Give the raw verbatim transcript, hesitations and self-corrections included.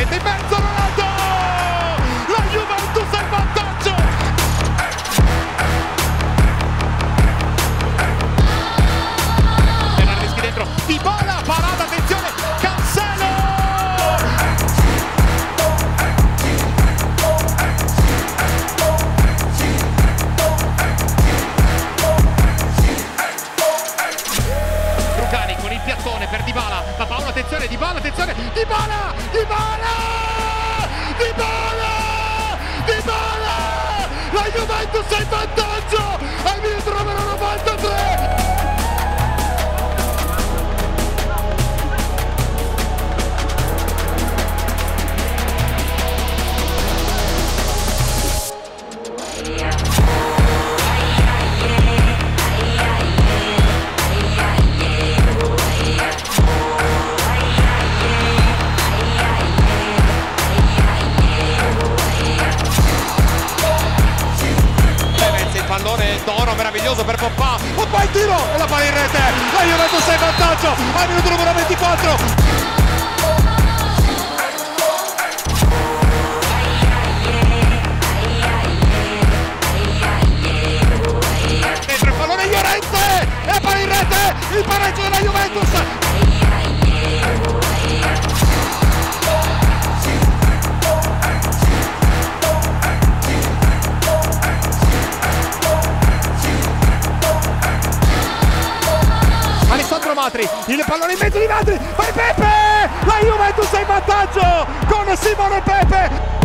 rete in mezzo, Ronaldo! La Juventus è in vantaggio! Bernardeschi dentro, Dybala, parata, attenzione, Cancelo! Lucani con il piattone per Dybala, ma Paolo attenzione, Dybala, attenzione, Dybala! Dybala! Dybala! Dybala! La Juventus è in vantaggio al minuto numero novantatré! Pallone d'oro meraviglioso per Pogba, Pogba il tiro e la palla in rete, la Juventus è in vantaggio al minuto numero ventiquattro. Dentro il pallone Llorente e la palla in rete, il pareggio della Juventus. Matri, il pallone in mezzo di Matri, vai Pepe! La Juventus è in vantaggio con Simone Pepe!